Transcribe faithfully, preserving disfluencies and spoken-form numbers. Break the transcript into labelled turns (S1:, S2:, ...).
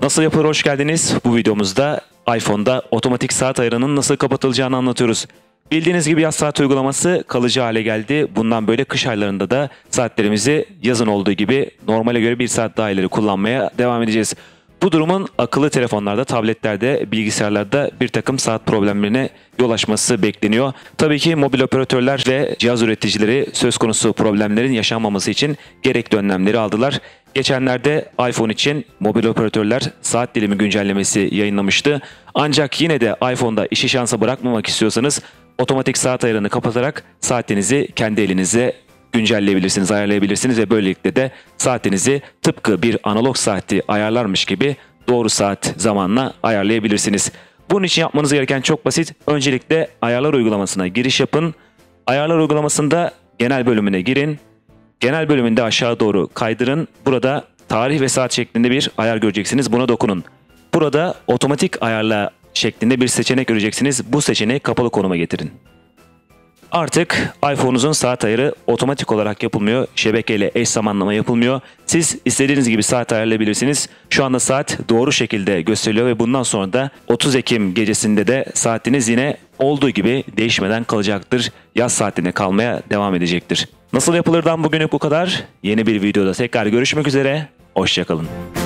S1: Nasıl yapılır, hoş geldiniz. Bu videomuzda iPhone'da otomatik saat ayarının nasıl kapatılacağını anlatıyoruz. Bildiğiniz gibi yaz saat uygulaması kalıcı hale geldi. Bundan böyle kış aylarında da saatlerimizi yazın olduğu gibi normale göre bir saat daha ileri kullanmaya devam edeceğiz. Bu durumun akıllı telefonlarda, tabletlerde, bilgisayarlarda bir takım saat problemlerine yol açması bekleniyor. Tabii ki mobil operatörler ve cihaz üreticileri söz konusu problemlerin yaşanmaması için gerekli önlemleri aldılar. Geçenlerde iPhone için mobil operatörler saat dilimi güncellemesi yayınlamıştı. Ancak yine de iPhone'da işi şansa bırakmamak istiyorsanız otomatik saat ayarını kapatarak saatinizi kendi elinize güncelleyebilirsiniz, ayarlayabilirsiniz ve böylelikle de saatinizi tıpkı bir analog saati ayarlarmış gibi doğru saat zamanla ayarlayabilirsiniz. Bunun için yapmanız gereken çok basit. Öncelikle ayarlar uygulamasına giriş yapın. Ayarlar uygulamasında genel bölümüne girin. Genel bölümünde aşağı doğru kaydırın. Burada tarih ve saat şeklinde bir ayar göreceksiniz. Buna dokunun. Burada otomatik ayarla şeklinde bir seçenek göreceksiniz. Bu seçeneği kapalı konuma getirin. Artık iPhone'unuzun saat ayarı otomatik olarak yapılmıyor. Şebekeyle eş zamanlama yapılmıyor. Siz istediğiniz gibi saat ayarlayabilirsiniz. Şu anda saat doğru şekilde gösteriliyor ve bundan sonra da otuz Ekim gecesinde de saatiniz yine olduğu gibi değişmeden kalacaktır. Yaz saatine kalmaya devam edecektir. Nasıl yapılırdan bugünlük bu kadar. Yeni bir videoda tekrar görüşmek üzere. Hoşça kalın.